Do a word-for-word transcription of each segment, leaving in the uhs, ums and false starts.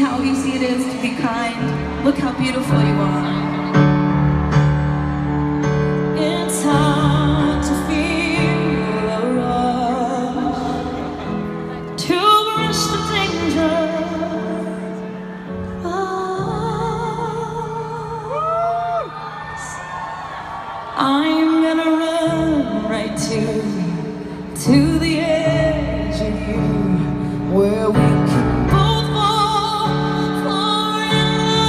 how easy it is to be kind? Look how beautiful you are. It's hard to feel a rush, to rush the danger. I'm gonna run right to, to the edge of you, where we can both fall, fall in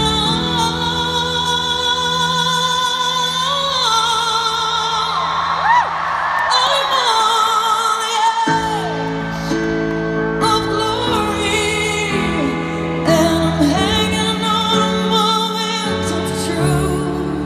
love. I'm on the edge of glory, and I'm hanging on a moment of truth.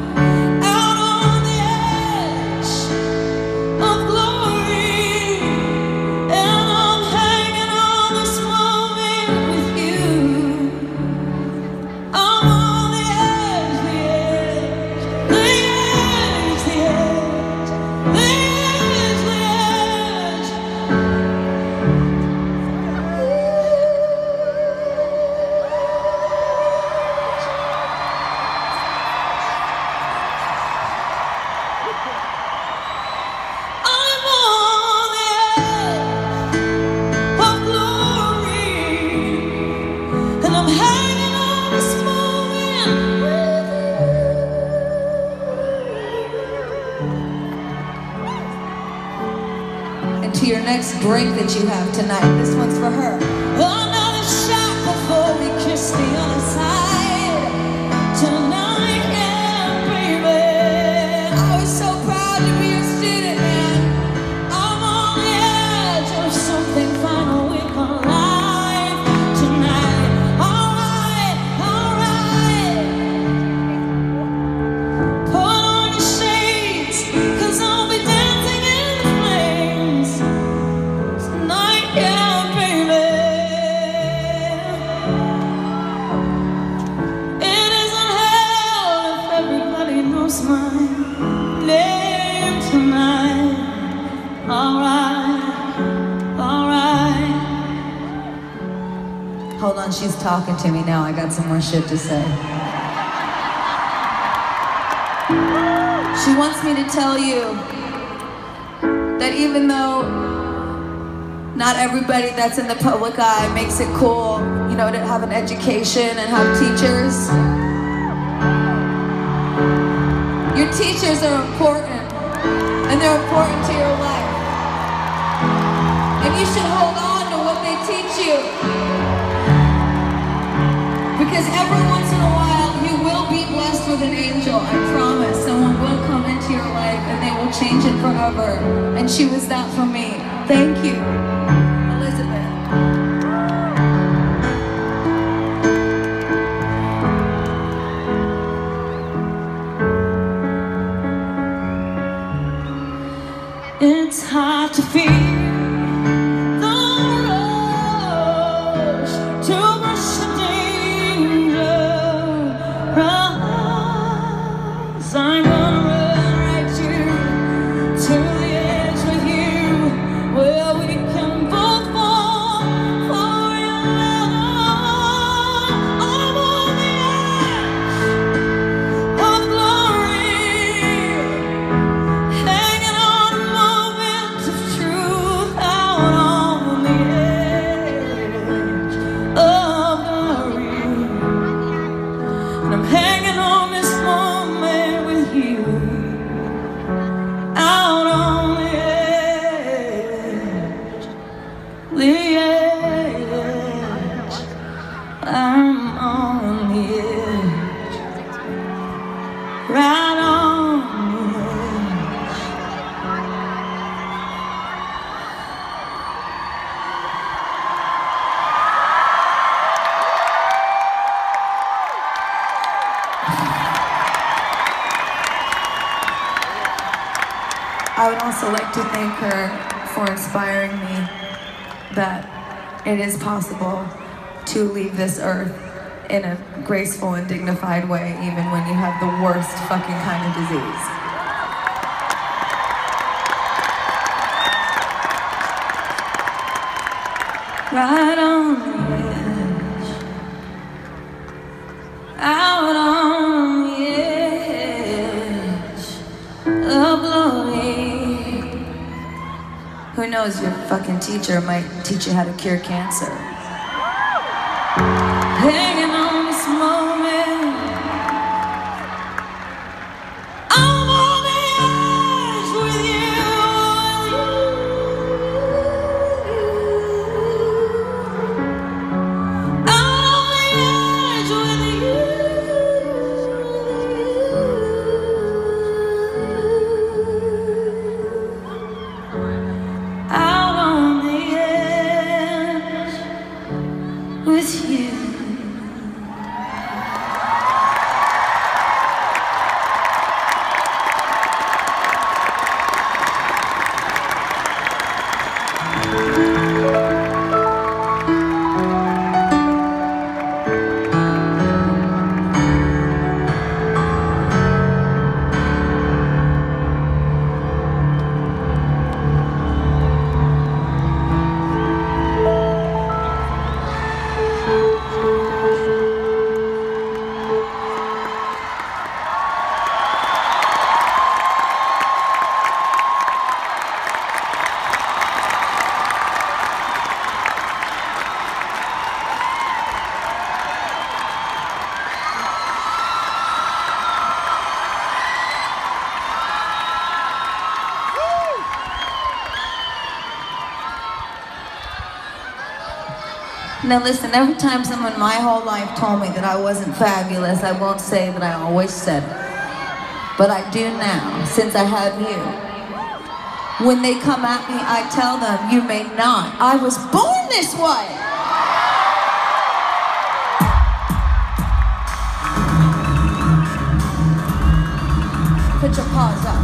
To your next drink that you have tonight. This one's for her. Another shot before we kiss the other side. Tonight, yeah, baby. I was so proud to be a student, man. I'm on the edge of something final we call life tonight. Alright, alright. Put on your shades, cause I'll be dancing in the flames. Yeah, baby. It isn't hell if everybody knows my name tonight. Alright, alright. Hold on, she's talking to me now. I got some more shit to say. She wants me to tell you that even though not everybody that's in the public eye makes it cool, you know, to have an education and have teachers. Your teachers are important, and they're important to your life. And you should hold on to what they teach you. Because every once in a while, you will be blessed with an angel, I promise. Someone will come into your life, and they will change it forever. And she was that for me. Thank you. Elizabeth. It's hard to feel the rush, to rush the danger. Rise, I'm gonna run right to, to the edge with you, where we can both fall, fall in love. I'm on the edge of glory, hanging on a moment of truth, out on the edge of glory, and I'm hanging on this moment with you, out on the edge, the edge. I'm on the edge, right on the edge. I would also like to thank her for inspiring me that it is possible to leave this earth in a graceful and dignified way, even when you have the worst fucking kind of disease. Right on the edge. knows, your fucking teacher might teach you how to cure cancer. Hanging on this moment, I'm on the edge with you, I'm on the edge with you, out on the edge with you. Now listen, every time someone my whole life told me that I wasn't fabulous, I won't say that I always said it. But I do now, since I have you. When they come at me, I tell them, you may not. I was born this way! Put your paws up.